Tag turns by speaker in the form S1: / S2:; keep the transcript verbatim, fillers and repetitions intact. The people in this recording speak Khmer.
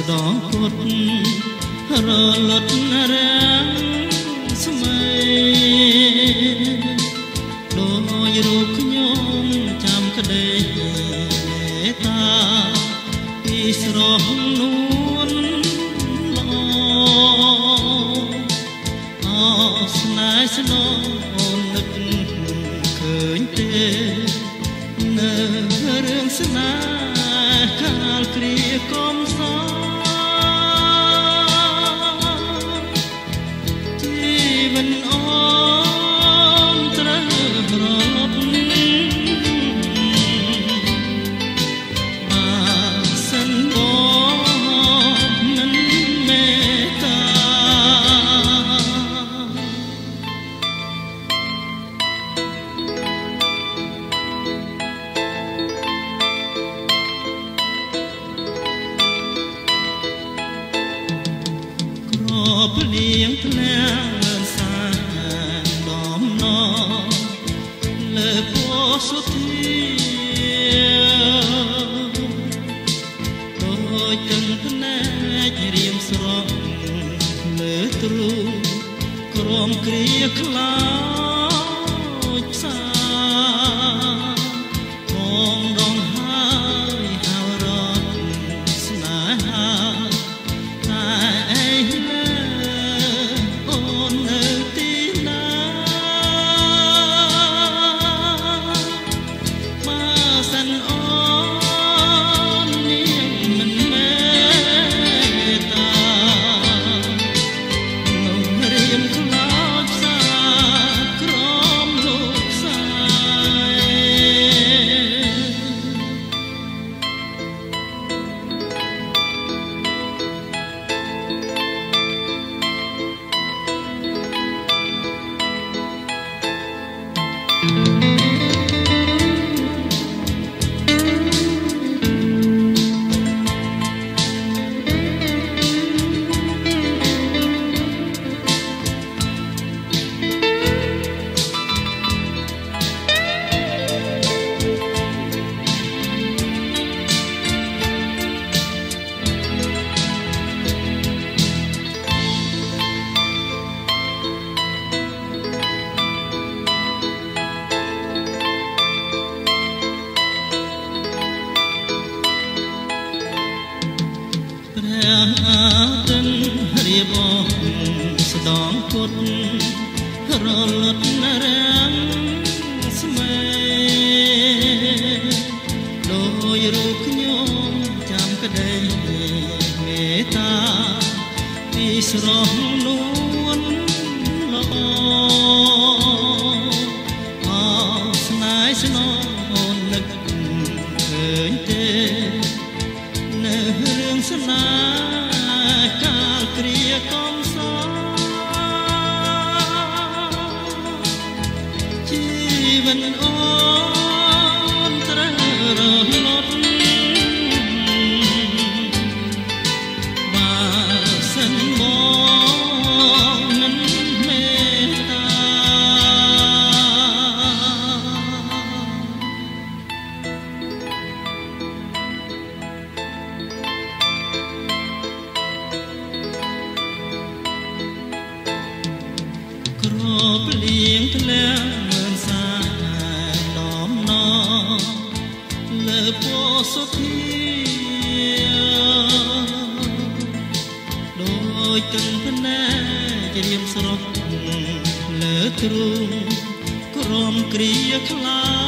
S1: ដងពុតរលត់រាំងស្មៃដោយរូបខ្ញុំចាំក្តីមេត្តាពីស្រស់នួនល្អអស្នេហ៍ស្នងអូននឹកឃើញទេនៅរឿងស្នេហ៍កាលគ្រាកុំសជីវិតអូនត្រូវរត់បើសិនបងមិនមេត្តាភ្លៀងភ្លាំងសាដំណលើពសុធាដូចទាំងភ្នែករៀមស្រស់លើទ្រូក្រំគ្រាខ្លោចផ្សាបងដងហើយហៅរត់ស្នេហាតែឯងរៀបអស់ស្ដងពុតរលត់រាំងស្មេដោយរូបខ្ញុំចាំក្តីមេត្តាពីស្រស់នួនល្អអស្នេហ៍ស្នងអូននឹកឃើញទេនៅរឿងស្នេហ៍កាលគ្រាកុំសជីវិតអូនត្រូវរលត់បើសិនបងមិនមេត្តាក្រភ្លៀងធ្លាក់មើលសាដំណលើពសុធាដូចទាំងភ្នែករៀមស្រស់លើទ្រូងក្រំគ្រាខ្លា